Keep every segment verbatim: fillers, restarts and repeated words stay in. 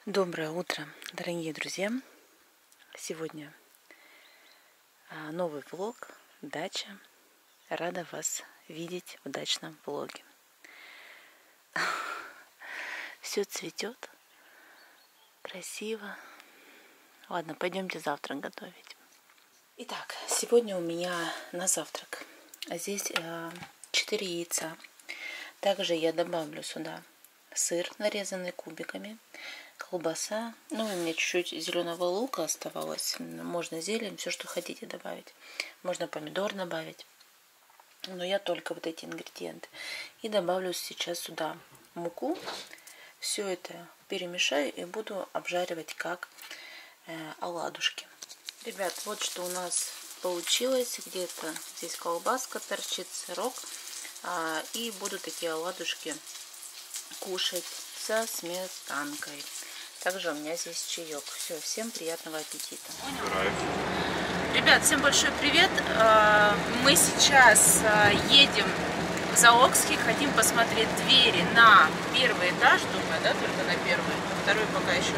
Доброе утро, дорогие друзья! Сегодня новый влог, дача. Рада вас видеть в дачном влоге. Все цветет, красиво. Ладно, пойдемте завтрак готовить. Итак, сегодня у меня на завтрак. Здесь четыре яйца. Также я добавлю сюда сыр, нарезанный кубиками, колбаса, ну и у меня чуть-чуть зеленого лука оставалось, можно зелень, все, что хотите добавить, можно помидор добавить, но я только вот эти ингредиенты. И добавлю сейчас сюда муку, все это перемешаю и буду обжаривать как э, оладушки. Ребят, вот что у нас получилось, где-то здесь колбаска торчит, сырок, а, и буду такие оладушки кушать со сметанкой. Также у меня здесь чаек. Все, всем приятного аппетита. Ребят, всем большой привет. Мы сейчас едем в Заокский, хотим посмотреть двери на первый этаж, думаю, да, только на первый, второй пока еще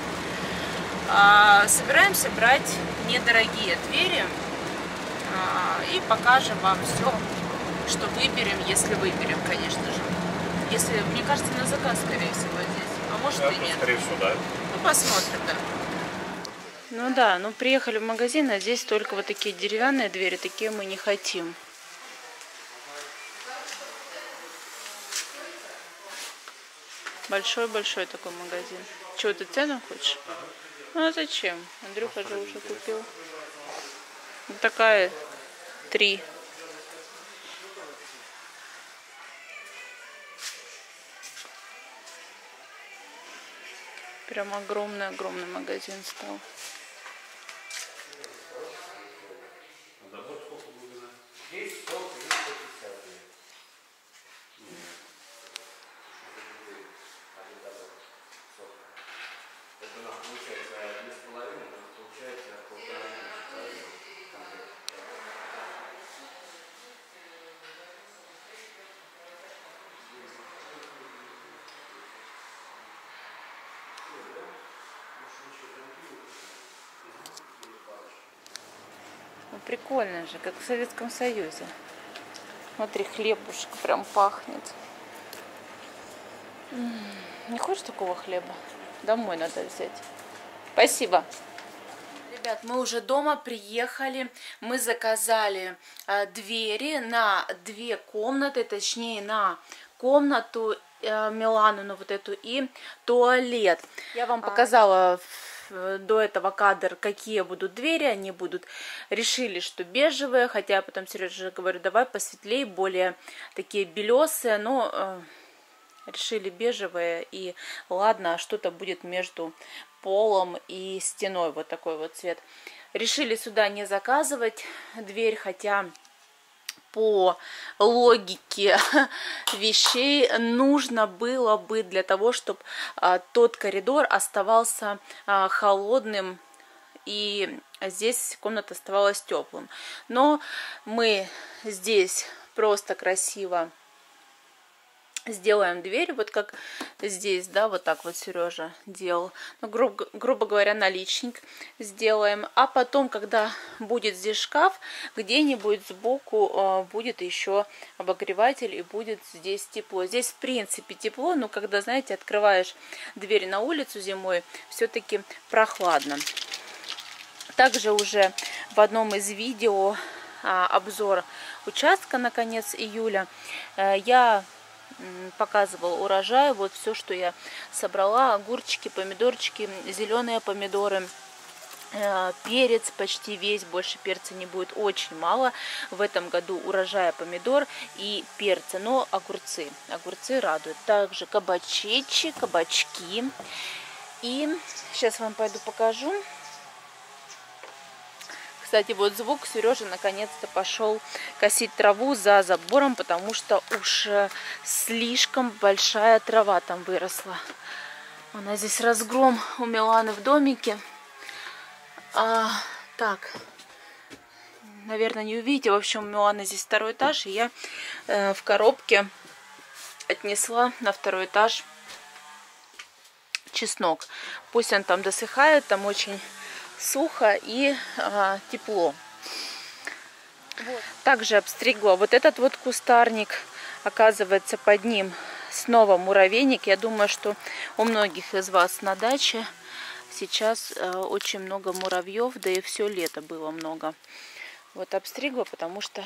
рано. Собираемся брать недорогие двери и покажем вам все, что выберем, если выберем, конечно же. Если, мне кажется, на заказ, скорее всего, здесь. А может да, и нет. Скорее всего, да. Ну, посмотрим, да. Ну да, ну приехали в магазин, а здесь только вот такие деревянные двери, такие мы не хотим. Большой-большой такой магазин. Чего, ты цену хочешь? Ну а зачем? Андрюха же уже купил. Вот такая три. Прям огромный-огромный магазин стал. Прикольно же, как в Советском Союзе. Смотри, хлебушек прям пахнет. Не хочешь такого хлеба? Домой надо взять. Спасибо. Ребят, мы уже дома приехали. Мы заказали э, двери на две комнаты, точнее на комнату э, Милану, на вот эту, и туалет. Я вам показала до этого кадр, какие будут двери, они будут, решили, что бежевые, хотя я потом Сереже говорю, давай посветлее, более такие белесые, но э, решили бежевые, и ладно, что-то будет между полом и стеной, вот такой вот цвет. Решили сюда не заказывать дверь, хотя по логике вещей нужно было бы для того, чтобы а, тот коридор оставался а, холодным и здесь комната оставалась теплым. Но мы здесь просто красиво сделаем дверь, вот как здесь, да, вот так вот Сережа делал, ну, грубо, грубо говоря, наличник сделаем, а потом, когда будет здесь шкаф, где-нибудь сбоку э, будет еще обогреватель и будет здесь тепло. Здесь в принципе тепло, но когда, знаете, открываешь дверь на улицу зимой, все-таки прохладно. Также уже в одном из видео э, обзор участка на конец июля э, я показывал урожай, вот все, что я собрала: огурчики, помидорчики, зеленые помидоры, э, перец почти весь, больше перца не будет, очень мало в этом году урожая помидор и перца, но огурцы, огурцы радуют. Также кабачечи, кабачки, и сейчас вам пойду покажу. Кстати, вот звук, Сережа наконец-то пошел косить траву за забором, потому что уж слишком большая трава там выросла. У нас здесь разгром у Миланы в домике. А, так, наверное, не увидите. В общем, у Миланы здесь второй этаж, и я э, в коробке отнесла на второй этаж чеснок. Пусть он там досыхает, там очень сухо и а, тепло. Вот. Также обстригла вот этот вот кустарник. Оказывается, под ним снова муравейник. Я думаю, что у многих из вас на даче сейчас э, очень много муравьев, да и все лето было много. Вот обстригла, потому что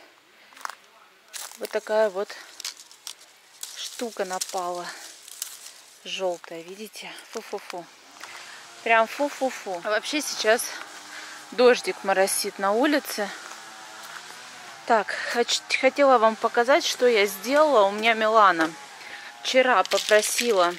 вот такая вот штука напала. Желтая, видите? Фу-фу-фу. Прям фу-фу-фу. А вообще сейчас дождик моросит на улице. Так, хотела вам показать, что я сделала. У меня Милана вчера попросила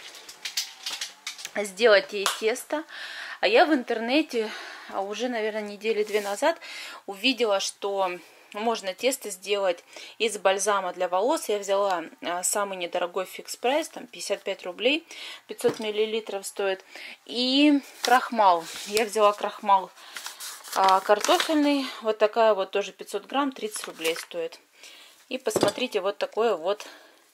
сделать ей тесто. А я в интернете уже, наверное, недели две назад увидела, что можно тесто сделать из бальзама для волос. Я взяла самый недорогой фикс прайс, там пятьдесят пять рублей, пятьсот миллилитров стоит. И крахмал. Я взяла крахмал картофельный. Вот такая вот тоже пятьсот грамм, тридцать рублей стоит. И посмотрите, вот такое вот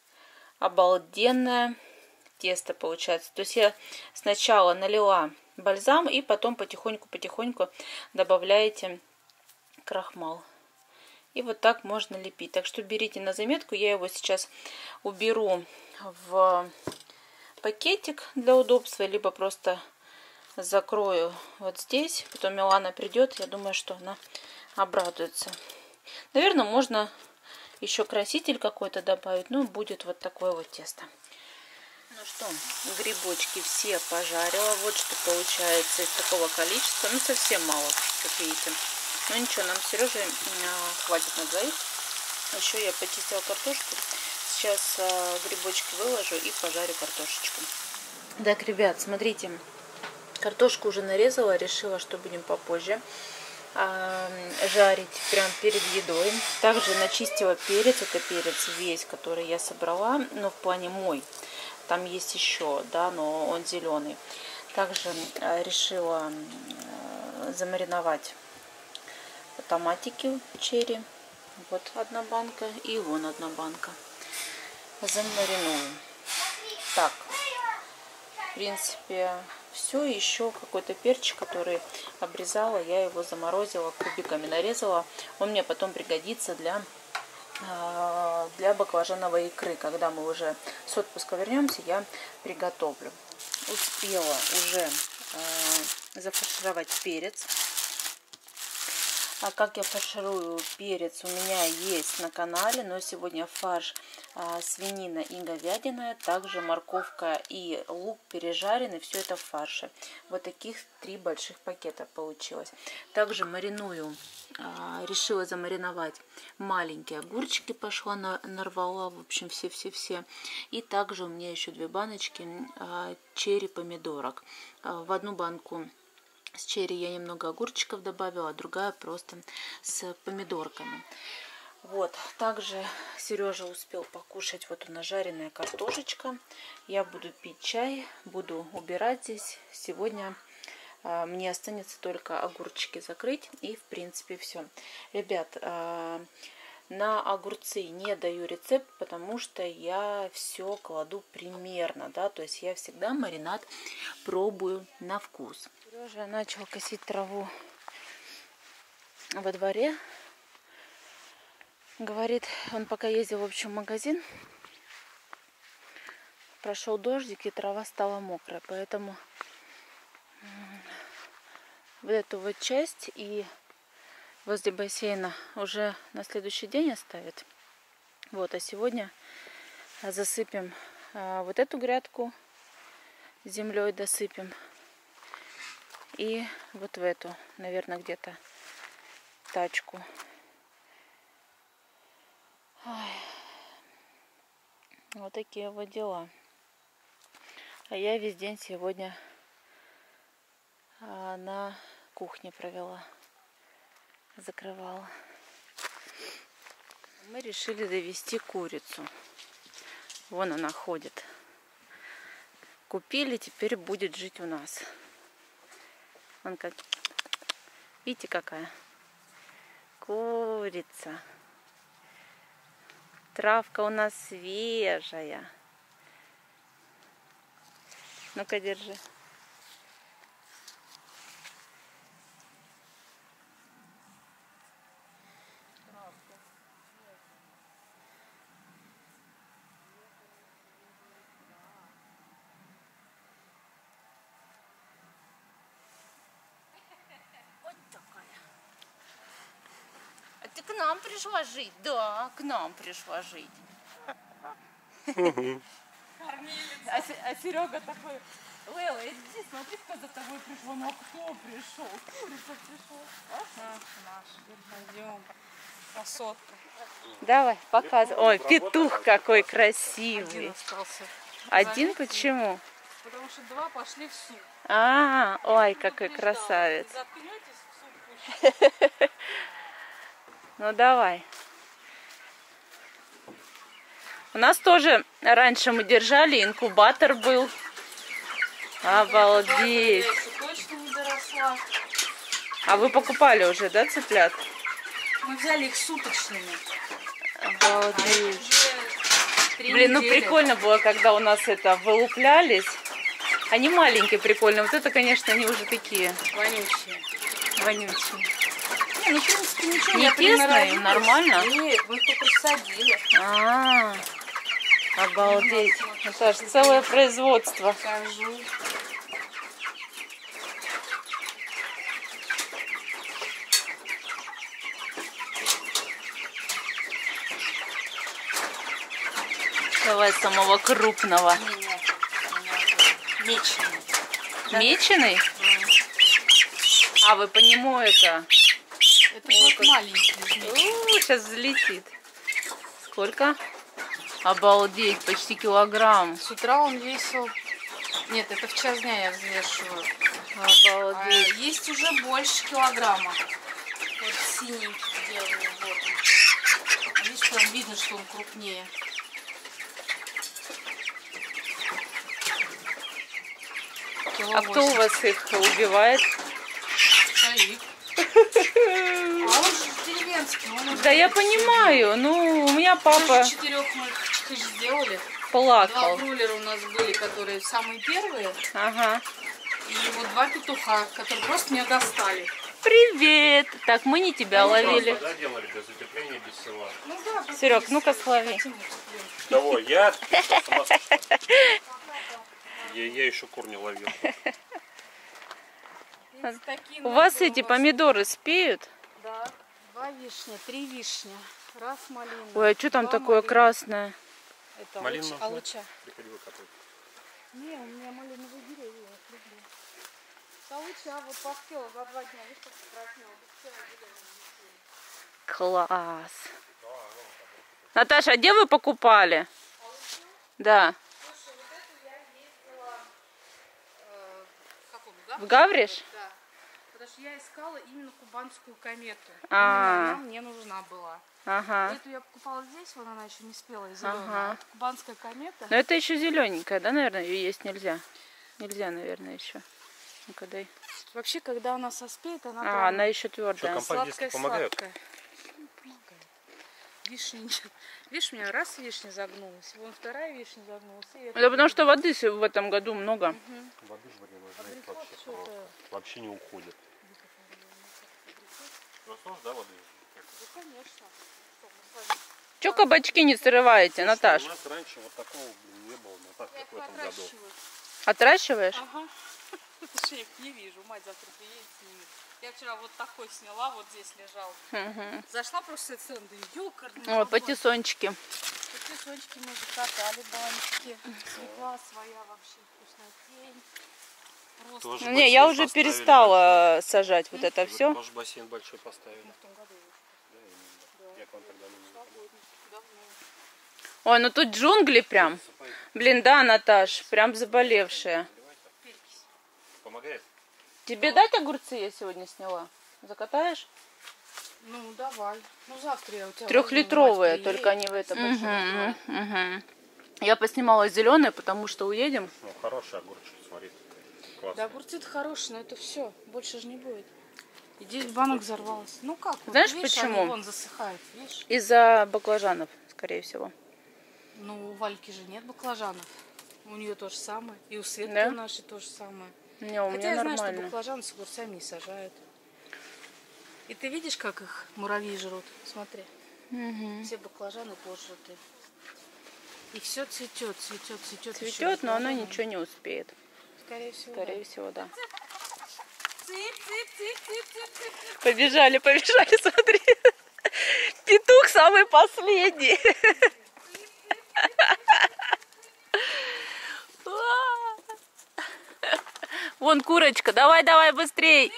обалденное тесто получается. То есть я сначала налила бальзам и потом потихоньку-потихоньку добавляете крахмал. И вот так можно лепить. Так что берите на заметку. Я его сейчас уберу в пакетик для удобства, либо просто закрою вот здесь. Потом Милана придет. Я думаю, что она обрадуется. Наверное, можно еще краситель какой-то добавить. Ну, будет вот такое вот тесто. Ну что, грибочки все пожарила. Вот что получается из такого количества. Ну, совсем мало, как видите. Ну ничего, нам с Сережей хватит на двоих. Еще я почистила картошку. Сейчас а, грибочки выложу и пожарю картошечку. Так, ребят, смотрите. Картошку уже нарезала. Решила, что будем попозже а, жарить прям перед едой. Также начистила перец. Это перец весь, который я собрала. Но в плане мой. Там есть еще, да, но он зеленый. Также а, решила а, замариновать томатики черри. Вот одна банка и вон одна банка. Замариную. Так, в принципе, все. Еще какой-то перчик, который обрезала, я его заморозила, кубиками нарезала. Он мне потом пригодится для, для баклажановой икры. Когда мы уже с отпуска вернемся, я приготовлю. Успела уже зафаршировать перец. А как я фарширую перец, у меня есть на канале, но сегодня фарш а, свинина и говядина, также морковка и лук пережаренный, все это в фарше. Вот таких три больших пакета получилось. Также мариную, а, решила замариновать маленькие огурчики, пошла на, нарвала, в общем, все-все-все. И также у меня еще две баночки а, черри помидорок. А, в одну банку с черри я немного огурчиков добавила, а другая просто с помидорками. Вот, также Сережа успел покушать, вот у нас жареная картошечка. Я буду пить чай, буду убирать здесь. Сегодня а, мне останется только огурчики закрыть, и в принципе все. Ребят, а, на огурцы не даю рецепт, потому что я все кладу примерно, да, то есть я всегда маринад пробую на вкус. Сережа начал косить траву во дворе. Говорит, он пока ездил в общем магазин, прошел дождик и трава стала мокрая, поэтому вот эту вот часть и возле бассейна уже на следующий день оставит. Вот, а сегодня засыпем а, вот эту грядку землей, досыпем. И вот в эту, наверное, где-то тачку. Ой. Вот такие вот дела. А я весь день сегодня а, на кухне провела. Закрывала. Мы решили довести курицу. Вон она ходит. Купили, теперь будет жить у нас. Вон как. Видите, какая? Курица. Травка у нас свежая. Ну-ка, держи. Вот такая. А ты к нам пришла жить? Да, к нам пришла жить. А, а Серега такой: Лейла, иди, смотри, кто за тобой пришел. Ну а кто пришел? Курица пришел. Ага, наш. Пойдем. Красотка. Давай, показывай. Ой, петух какой красивый. Один остался. Один почему? Потому что два пошли в суп. А, ой, какой красавец. Заткнетесь, в суп пусть. Ну давай. У нас тоже раньше мы держали, инкубатор был. Обалдеть. Я еще точно не доросла. А вы покупали уже, да, цыплят? Мы взяли их суточными. Обалдеть. Блин, ну прикольно было, когда у нас это вылуплялись. Они маленькие, прикольные. Вот это, конечно, они уже такие Вонючие. вонючие. Не, ну, в принципе, ничего Не я тесно приноровилась. им, нормально? Нет, мы только посадили. А, обалдеть. Это ж целое производство. Покажу. Давай самого крупного. Не, не, меченый. Меченый? А вы по нему это? Это вот маленький. Сейчас взлетит. Сколько? Обалдеть, почти килограмм. С утра он весил... Нет, это в час дня я взвешиваю. А Обалдеть. есть уже больше килограмма. Вот синенький делаю. Вот он. А видишь, прям видно, что он крупнее. А кто у вас их убивает? Шаик. А он же деревенский. Он уже Да я всё понимаю, ну у меня делал. папа Тоже четырех мы их сделали. Два плакал. бройлера у нас были, которые самые первые. Ага. И вот два петуха, которые просто меня достали. Привет! Так, мы не тебя ловили. Да, делали без утепления, без всего. Ну да, Серег, ну-ка слови. Кого? Я? Я, я еще кур не ловил. У вас эти помидоры спеют? Да, два вишня, три вишня, раз малина. Ой, а что там два такое малины. красное? Это Малину алыча. нужно? алыча. Приходи выкопать. Не, у меня малиновые деревья, я их люблю. Алыча вот поспела за два дня, видишь, как покраснела. Класс. Наташа, а где вы покупали? Да. Слушай, вот эту я ездила э, в каком? Гавриш? В Гавриш? Да. Потому что я искала именно кубанскую комету. А. Именно она мне нужна была. Ага. Эту я покупала здесь, вон она еще не спелая, зеленая. Ага. Это кубанская комета. Но это еще зелененькая, да, наверное, ее есть нельзя. Нельзя, наверное, еще. Ну-ка дай. Вообще, когда она соспеет, она А, прям она еще твердая. Что, компакт-диски помогают? сладкая. Ну, помогает. Вишня, ничего. Видишь, у меня раз вишня загнулась, вон вторая вишня загнулась. И это... Да потому что воды в этом году много. Воды же водяной знаете, Абрикос вообще что-то- просто. Вообще не уходит. Просто, да, воды? Ну, конечно. Что, мы с вами- Че кабачки не срываете, Наташ? У нас раньше вот такого, блин, не было, но так Я как их в этом году. отращиваю. Отращиваешь? Ага. Потому что я их не вижу. Мать завтра приедет с ними. Я вчера вот такой сняла, вот здесь лежал. Угу. Зашла просто цены, ёкарный. Ой, патиссончики. Патиссончики мы закатали, баночки. Свекла своя вообще вкуснотень. Просто Тоже Ну, не, я бассейн уже поставили перестала сажать вот это большой. все. Вы тоже бассейн большой поставили. в том году. Да, именно. Я к вам тогда не Свободно. Давно. Ой, ну тут джунгли прям. Блин, да, Наташ, прям заболевшая. Перекись. Помогает? Тебе дать огурцы я сегодня сняла? Закатаешь? Ну, давай. Ну, завтра я у тебя Трехлитровые, возьму, мать только они приедет. в этом. Угу. Я поснимала зеленые, потому что уедем. Ну, хороший огурчик, смотри. Да, Классно. огурцы-то хорошие, но это все. Больше же не будет. И десять банок взорвалось. Ну как? Вот, Знаешь, видишь, почему? Они вон засыхают, видишь? Из-за баклажанов, скорее всего. Ну, у Вальки же нет баклажанов. У нее то же самое. И у Светки Да? нашей то же самое. Не, у Хотя меня я знаю, что нормально. баклажаны с огурцами не сажают. И ты видишь, как их муравьи жрут? Смотри. Угу. Все баклажаны пожрутые. И все цветет, цветет, цветет. Цветет, но она ничего не успеет. Скорее всего, Скорее да. всего, да. Цып, цып, цып, цып, цып, цып. Побежали, побежали, смотри. Петух самый последний. Вон курочка, давай, давай, быстрей.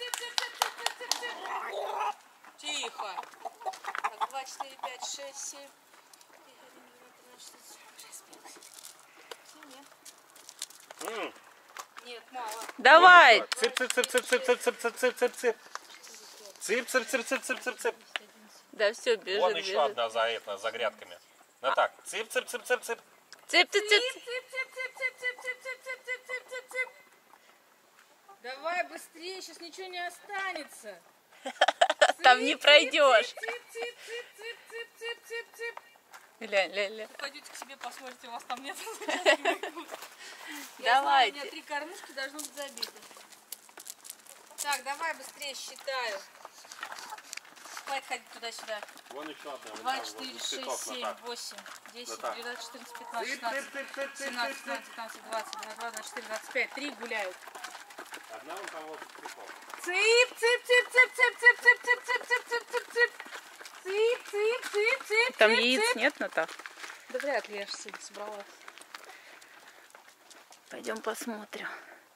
Тихо. Так, два, четыре, пять, шесть, семь. М. Нет, мало. Давай. Цып, цып, цып, цып, цып, цып, цып, цып, цып, цып, цып. Цып, цып, цып, цып, цып, цып, цып. Да все, бежит, Вон еще бежит. одна за это, за грядками. Ну так, цып, цып, цып, цып, цып. Цып, цып, цып. Давай быстрее, сейчас ничего не останется. Там не пройдешь. Цып-цып-цып-цып-цып-цып-цып. Ля, ля, ля. Пойдите к себе, посмотрите, у вас там нет. Давайте. У меня три кормушки должны быть забиты. Так, давай быстрее считаю. Хватит ходить туда-сюда. Вон еще одна. вон Два, там, четыре, возле шесть, цветов, семь, Наташ. восемь, десять, Наташ. двенадцать, четырнадцать, пятнадцать, Цып, шестнадцать, цып, цып, цып, семнадцать, цып, цып. семнадцать, пятнадцать, двадцать, двадцать два, двадцать четыре, двадцать пять. Три гуляют. Одна вон там возле цветов. Цып, цып, цып, цып, цып, цып, цып, цып, цып, цып, цып, цып, цып. Цып, цып, цып, цып, Там цып, яиц цып. нет, Наташ? Да вряд ли, я же сегодня собрала. Пойдем посмотрим.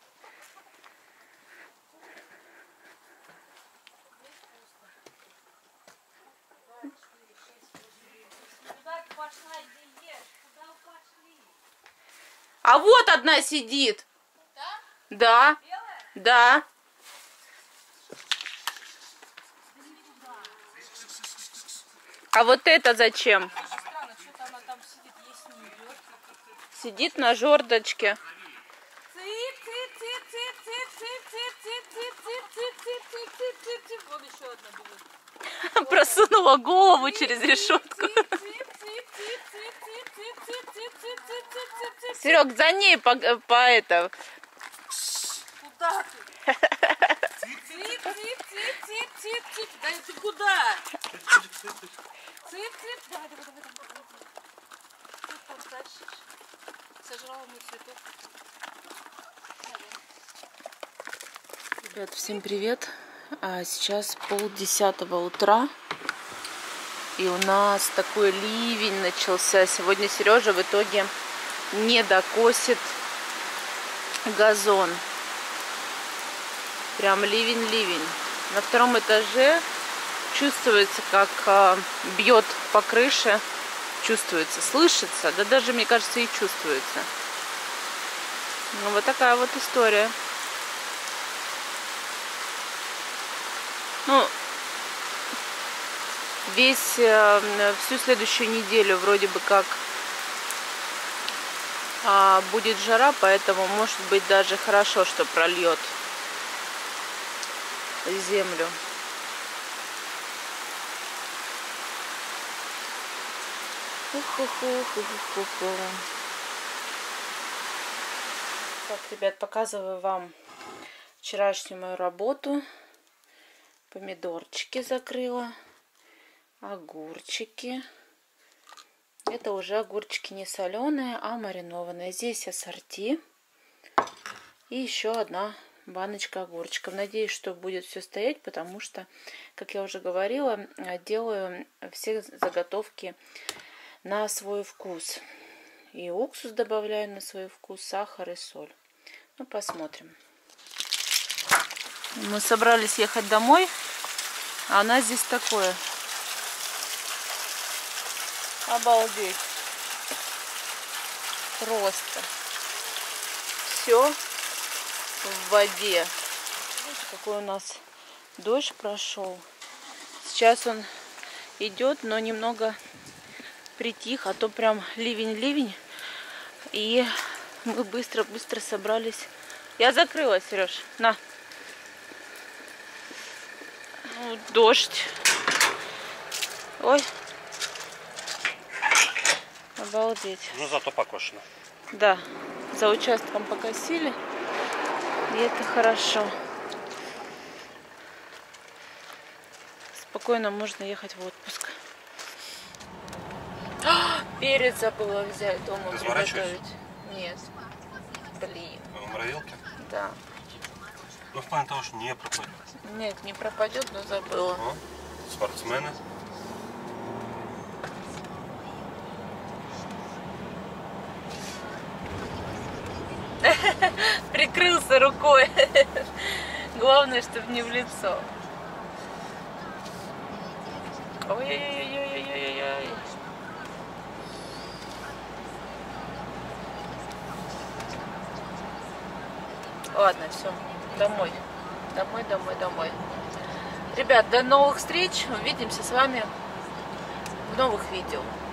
Куда ты пошла, иди ешь? Куда вы пошли? А вот одна сидит. Да? Да. Белая? Да. А вот это зачем? Странно, что-то она там сидит, есть не идет. Сидит на жердочке. Цып, цып, цып, цып, цып, цып, цып, цып, цып, цып, цып, цып, цып, цып, цып. Вот еще одна бежит. Просунула голову через решетку. Серег, за ней по, по это. Куда ты? Цып, цып, цып, цып, цып, цып. Да ты куда? Цып, цып. Давай, давай, давай, давай. Ты там тащишь. Сожрала мой цветок. Ребят, всем привет. А сейчас полдесятого утра. И у нас такой ливень начался. Сегодня Сережа в итоге не докосит газон. Прям ливень-ливень. На втором этаже чувствуется, как а, бьет по крыше. Чувствуется, слышится. Да даже, мне кажется, и чувствуется. Ну, вот такая вот история. Ну, весь, э, всю следующую неделю вроде бы как э, будет жара, поэтому может быть даже хорошо, что прольет землю. Уху-ху-ху-ху-ху. Так, ребят, показываю вам вчерашнюю мою работу. Помидорчики закрыла, огурчики. Это уже огурчики не соленые, а маринованные. Здесь ассорти. И еще одна баночка огурчиков. Надеюсь, что будет все стоять, потому что, как я уже говорила, делаю все заготовки на свой вкус. И уксус добавляю на свой вкус, сахар и соль. Ну, посмотрим. Мы собрались ехать домой, а у нас здесь такое. Обалдеть. Просто. Все в воде. Видите, какой у нас дождь прошел. Сейчас он идет, но немного притих, а то прям ливень-ливень. И мы быстро-быстро собрались. Я закрыла, Сереж. На. Ну, дождь. Ой. Обалдеть. Ну зато покошено. Да, за участком покосили. И это хорошо. Спокойно можно ехать в отпуск. А, перец забыла взять дома приготовить. Нет. Блин. В муравилке? Да. Ну, в плане того, что не пропадет. Нет, не пропадет, но забыла. О, спортсмены. Прикрылся рукой. Главное, чтобы не в лицо. Ой-ой-ой-ой-ой-ой-ой. Ладно, все. Домой. Домой, домой, домой. Ребят, до новых встреч. Увидимся с вами в новых видео.